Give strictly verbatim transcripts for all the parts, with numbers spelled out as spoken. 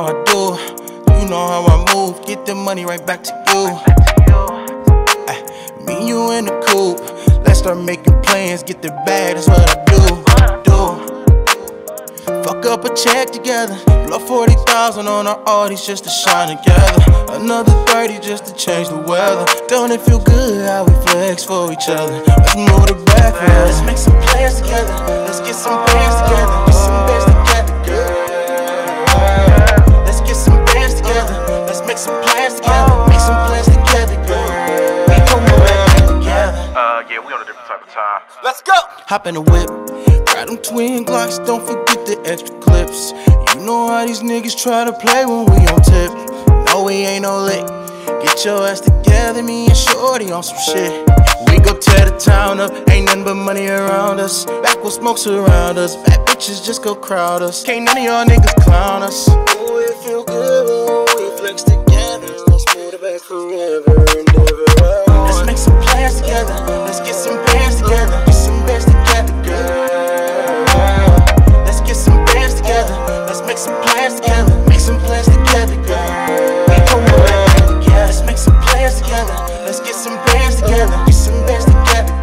how I do. You know how I move, get the money right back to you. Ay, me and you in the coupe, let's start making plans, get the bag, that's what I do. do. Fuck up a check together, blow forty thousand on our Audis just to shine together. Another thirty just to change the weather. Don't it feel good how we flex for each other? Let's move the back, yeah. Let's make some plans together, let's get some bands together, get some bands together, girl. Let's get some bands together, let's make some plans together, make some plans together, girl. We gon' move it together. Uh, yeah, we on a different type of time. Let's go! Hop in the whip, grab them twin Glocks, don't forget the extra clips. You know how these niggas try to play when we on tip. No, we ain't no lick. Get your ass together, me and Shorty on some shit. We go tear the town up, ain't nothing but money around us. Back with smoke surround us, bad bitches just go crowd us. Can't none of y'all niggas clown us. Ooh, it feel good when we flex together. Let's move it back forever and ever. Let's make some plans together, let's get some bands together, get some bands together, girl. Let's get some bands together, let's make some plans together, make some plans together, girl. We gon' move it together. Let's make some plans together, let's get some bands together, get some bands together,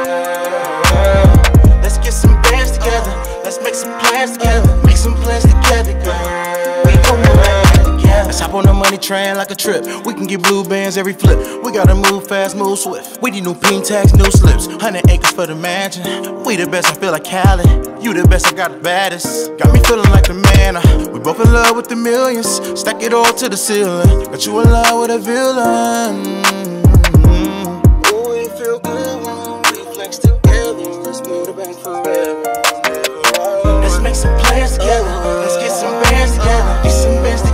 girl. Let's get some bands together, let's make some plans together, make some plans together, girl. We gon' move it together. Let's hop on the money train like a trip. We can get blue bands every flip. We gotta move fast, move swift. We need new pink tags, new slips. Hundred acres for the mansion. We the best, I feel like Cali. You the best, I got the baddest. Got me feeling like the man. uh, We both in love with the millions. Stack it all to the ceiling. Got you in love with a villain. Ooh, it feel good when we flex together. Let's move it back forever. Let's make some plans together. Let's get some bands together. Get some bands together.